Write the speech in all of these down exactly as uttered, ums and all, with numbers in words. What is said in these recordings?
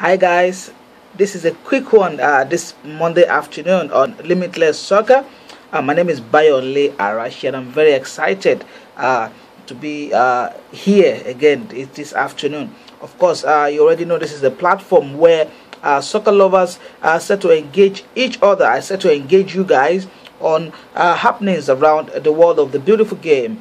Hi guys, this is a quick one uh, this Monday afternoon on Limitless Soccer. Uh, my name is Bayonle Arashi and I'm very excited uh, to be uh, here again this afternoon. Of course, uh, you already know this is a platform where uh, soccer lovers are set to engage each other. I set to engage you guys on uh, happenings around the world of the beautiful game.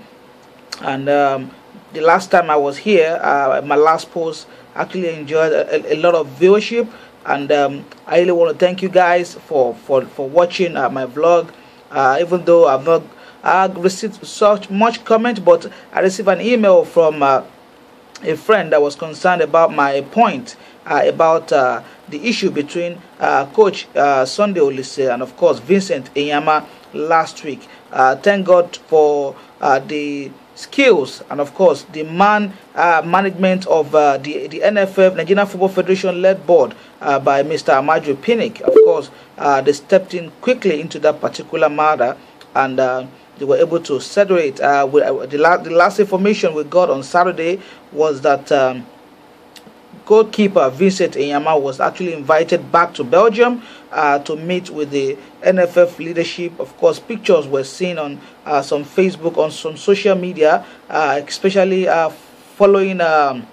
And um, the last time I was here, uh, my last post actually enjoyed a, a lot of viewership, and um, I really want to thank you guys for for for watching uh, my vlog. Uh, even though I've not uh, received such much comment, but I received an email from uh, a friend that was concerned about my point uh, about uh, the issue between uh, Coach uh, Sunday Olise and of course Vincent Enyama last week. Uh, thank God for uh, the skills and of course the man uh, management of uh, the the N F F, Nigerian Football Federation led board uh, by Mister Amaju Pinnick. Of course, uh, they stepped in quickly into that particular matter, and uh, they were able to settle it. Uh, with, uh, the, la the last information we got on Saturday was that um, goalkeeper Vincent Enyama was actually invited back to Belgium uh, to meet with the N F F leadership. Of course, pictures were seen on uh, some Facebook, on some social media, uh, especially uh, following um,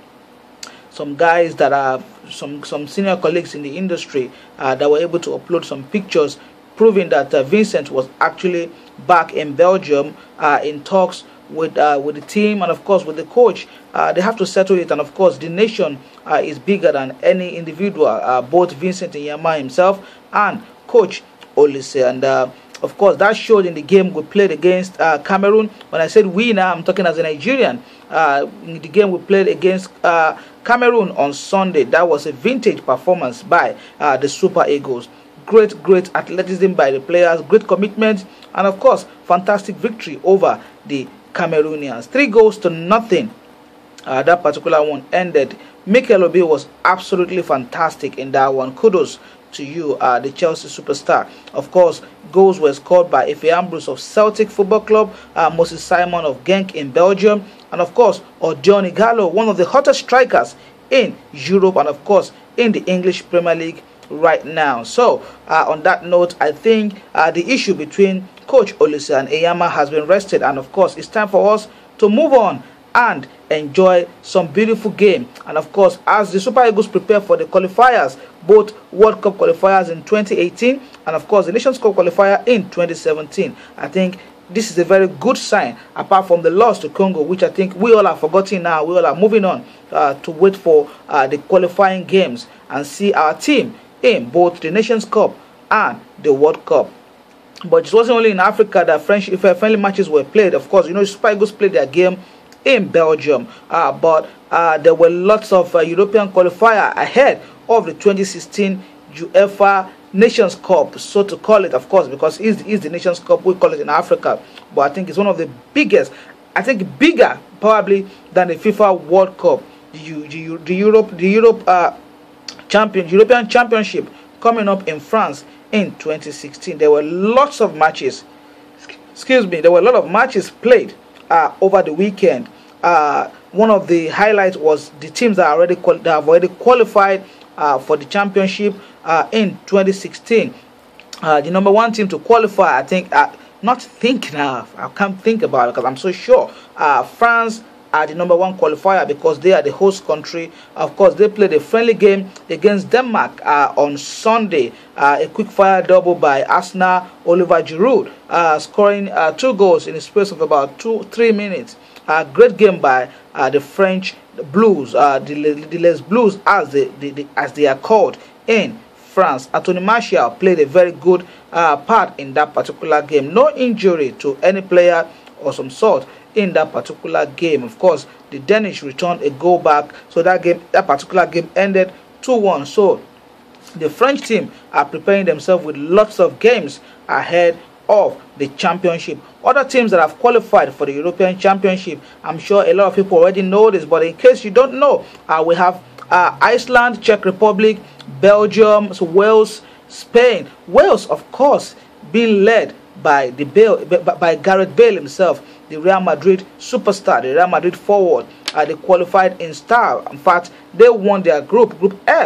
some guys that are some some senior colleagues in the industry uh, that were able to upload some pictures proving that uh, Vincent was actually back in Belgium uh, in talks with uh, with the team and of course with the coach. Uh, they have to settle it, and of course the nation uh, is bigger than any individual, uh, both Vincent Enyama himself and Coach Olise. And uh, of course that showed in the game we played against uh, Cameroon. When I said we now, I'm talking as a Nigerian. Uh, in the game we played against uh, Cameroon on Sunday, that was a vintage performance by uh, the Super Eagles. Great, great athleticism by the players, great commitment, and of course fantastic victory over the Cameroonians. Three goals to nothing. Uh, that particular one ended. Mikel Obi was absolutely fantastic in that one. Kudos to you, uh, the Chelsea superstar. Of course, goals were scored by Efe Ambrose of Celtic Football Club, uh, Moses Simon of Genk in Belgium, and of course, Odion Ighalo, one of the hottest strikers in Europe and of course in the English Premier League right now. So, uh, on that note, I think uh, the issue between Coach Olise and Enyama has been rested, and of course, it's time for us to move on and enjoy some beautiful game. And of course, as the Super Eagles prepare for the qualifiers, both World Cup qualifiers in twenty eighteen and of course the Nations Cup qualifier in twenty seventeen, I think this is a very good sign, apart from the loss to Congo, which I think we all are forgetting now. We all are moving on uh, to wait for uh, the qualifying games and see our team in both the Nations Cup and the World Cup. But it wasn't only in Africa that French if friendly matches were played. Of course, you know, Super Eagles played their game in Belgium, uh, but uh, there were lots of uh, European qualifier ahead of the twenty sixteen UEFA Nations Cup, so to call it, of course, because it's, it's the Nations Cup, we call it in Africa, but I think it's one of the biggest, I think bigger probably than the FIFA World Cup, the, the, the Europe, the Europe uh, champion, European Championship coming up in France in twenty sixteen. There were lots of matches, excuse me, there were a lot of matches played uh, over the weekend. Uh, one of the highlights was the teams that are already that have already qualified uh, for the championship uh, in twenty sixteen. Uh, the number one team to qualify, I think, uh, not think now, I can't think about it because I'm so sure. Uh, France are the number one qualifier because they are the host country. Of course, they played a friendly game against Denmark uh, on Sunday. Uh, a quick fire double by Arsenal Oliver Giroud, uh, scoring uh, two goals in the space of about two, three minutes. A uh, great game by uh, the French Blues, uh, the, the Les Blues as they, the, the, as they are called in France. Anthony Martial played a very good uh, part in that particular game. No injury to any player or some sort in that particular game. Of course, the Danish returned a goal back, so that game, that particular game ended two one. So the French team are preparing themselves with lots of games ahead of the championship. Other teams that have qualified for the European Championship, I'm sure a lot of people already know this, but in case you don't know, uh, we have uh, Iceland, Czech Republic, Belgium, so Wales, Spain. Wales, of course, being led by the Bale, by Gareth Bale himself, the Real Madrid superstar, the Real Madrid forward. Uh, they qualified in style. In fact, they won their group, Group F,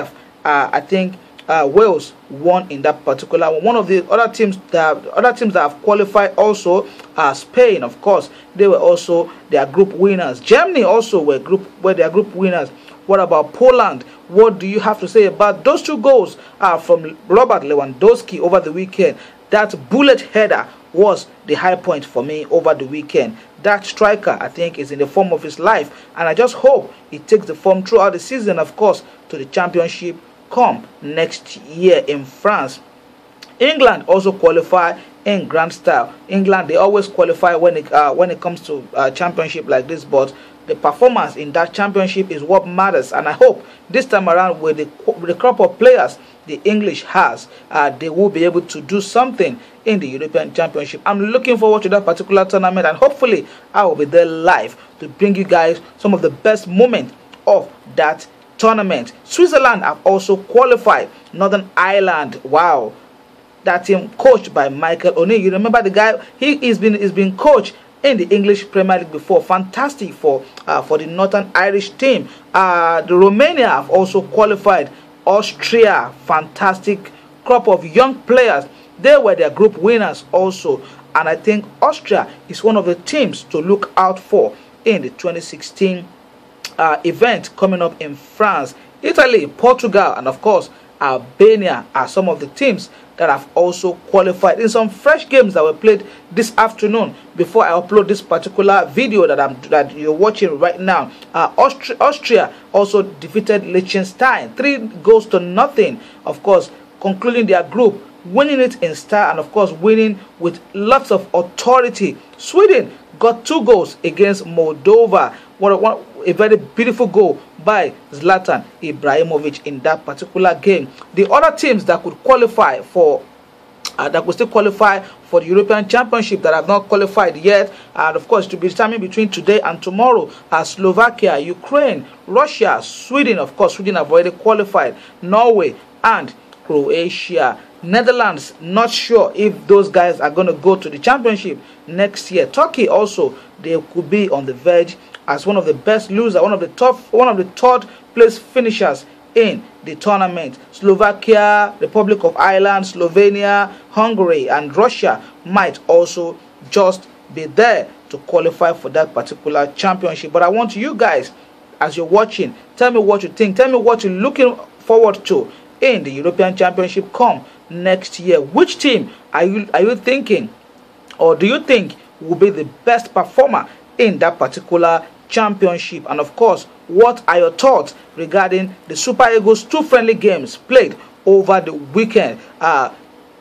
uh, I think uh, Wales won in that particular one. One of the other teams that other teams that have qualified also are Spain, of course. They were also their group winners. Germany also were group were their group winners. What about Poland? What do you have to say about those two goals uh, from Robert Lewandowski over the weekend? That bullet header was the high point for me over the weekend. That striker, I think, is in the form of his life, and I just hope he takes the form throughout the season, of course, to the championship come next year in France. England also qualify in grand style. England, they always qualify when it uh, when it comes to uh, championship like this, but the performance in that championship is what matters, and I hope this time around with the, with the crop of players the English has, uh, they will be able to do something in the European Championship. I'm looking forward to that particular tournament, and hopefully I will be there live to bring you guys some of the best moments of that tournament. Switzerland have also qualified. Northern Ireland, wow, that team coached by Michael O'Neill. You remember the guy? He is been is been coached in the English Premier League before. Fantastic for uh, for the Northern Irish team. Uh, the Romania have also qualified. Austria, fantastic crop of young players. They were their group winners also, and I think Austria is one of the teams to look out for in the twenty sixteen uh, event coming up in France. Italy, Portugal, and of course Albania are some of the teams that have also qualified in some fresh games that were played this afternoon. Before I upload this particular video that I'm that you're watching right now, uh, Austria, Austria also defeated Liechtenstein three goals to nothing. Of course, concluding their group, winning it in style, and of course winning with lots of authority. Sweden got two goals against Moldova. What a, what a very beautiful goal by Zlatan Ibrahimovic in that particular game. The other teams that could qualify for uh, that could still qualify for the European Championship that have not qualified yet, and of course to be determined between today and tomorrow, are Slovakia, Ukraine, Russia, Sweden. Of course, Sweden have already qualified. Norway and Croatia. Netherlands, not sure if those guys are going to go to the championship next year. Turkey also, they could be on the verge as one of the best losers, one of the top, one of the third place finishers in the tournament. Slovakia, Republic of Ireland, Slovenia, Hungary, and Russia might also just be there to qualify for that particular championship. But I want you guys, as you're watching, tell me what you think. Tell me what you're looking forward to in the European Championship come next year. Which team are you are you thinking, or do you think will be the best performer in that particular championship? And of course, what are your thoughts regarding the Super Eagles two friendly games played over the weekend? Uh,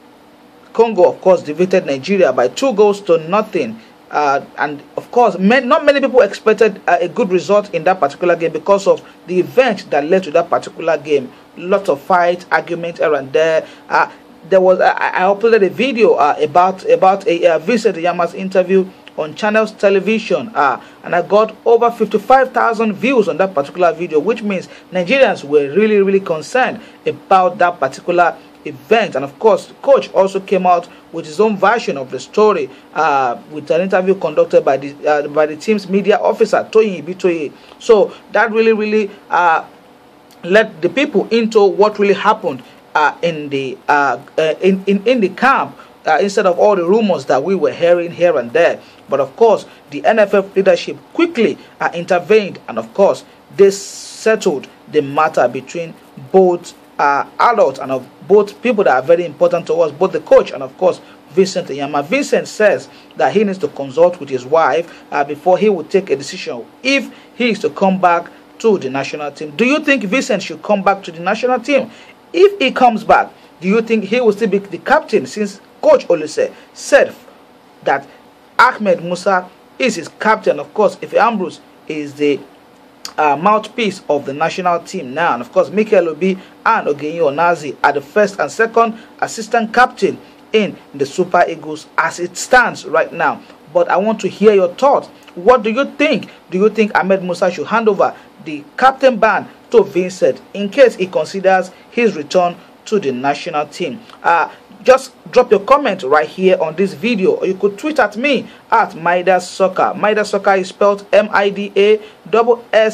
Congo, of course, defeated Nigeria by two goals to nothing. Uh, and of course, man, not many people expected uh, a good result in that particular game because of the event that led to that particular game. Lots of fights, arguments around there. Uh, there was I, I uploaded a video uh, about about a uh, Vincent Yama's interview on Channels Television, uh, and I got over fifty-five thousand views on that particular video, which means Nigerians were really, really concerned about that particular event. And of course, the coach also came out with his own version of the story, uh, with an interview conducted by the uh, by the team's media officer, Toyin Ibitoye. So that really, really uh, led the people into what really happened uh, in the uh, uh, in, in in the camp, uh, instead of all the rumors that we were hearing here and there. But of course, the N F F leadership quickly uh, intervened, and of course, they settled the matter between both uh, adults and of both people that are very important to us, both the coach and of course Vincent Yama. Vincent says that he needs to consult with his wife uh, before he will take a decision if he is to come back to the national team. Do you think Vincent should come back to the national team? If he comes back, do you think he will still be the captain, since Coach Olise said that Ahmed Musa is his captain? Of course, if Ambrose is the uh, mouthpiece of the national team now, and of course Mikel Obi and Ogenyi Onazi are the first and second assistant captain in the Super Eagles as it stands right now. But I want to hear your thoughts. What do you think? Do you think Ahmed Musa should hand over the captain band to Vincent in case he considers his return to the national team? Uh, just drop your comment right here on this video, or you could tweet at me at Midas Soccer. Midas Soccer is spelled M I D A S S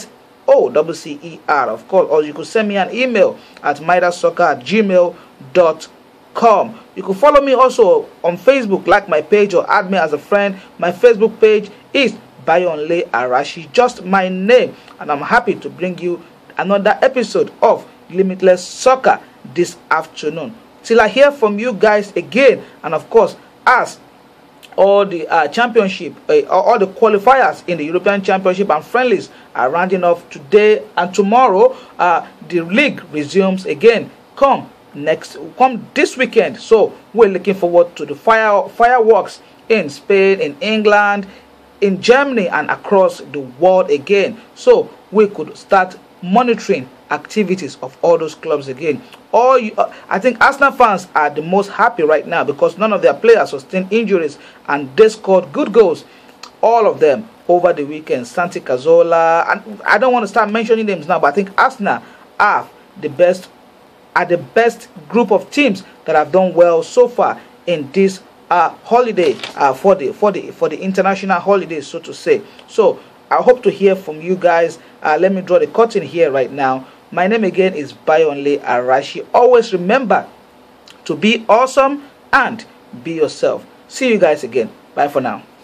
O C C E R, of course. Or you could send me an email at midas soccer at gmail dot com. You can follow me also on Facebook, like my page, or add me as a friend. My Facebook page is Bayonle Arashi, just my name, and I'm happy to bring you another episode of Limitless Soccer this afternoon. Till I hear from you guys again, and of course, as all the uh, championship, uh, all the qualifiers in the European Championship and friendlies are rounding off today and tomorrow, uh, the league resumes again. Come next, come this weekend. So we're looking forward to the fire fireworks in Spain, in England, in Germany, and across the world again. So we could start monitoring activities of all those clubs again. All you, uh, I think Arsenal fans are the most happy right now because none of their players sustained injuries and they scored good goals, all of them over the weekend. Santi Cazorla, and I don't want to start mentioning names now, but I think Arsenal are the best, are the best group of teams that have done well so far in this uh, holiday uh, for the for the for the international holidays, so to say. So I hope to hear from you guys. Uh, let me draw the curtain here right now. My name again is Bayonle Arashi. Always remember to be awesome and be yourself. See you guys again. Bye for now.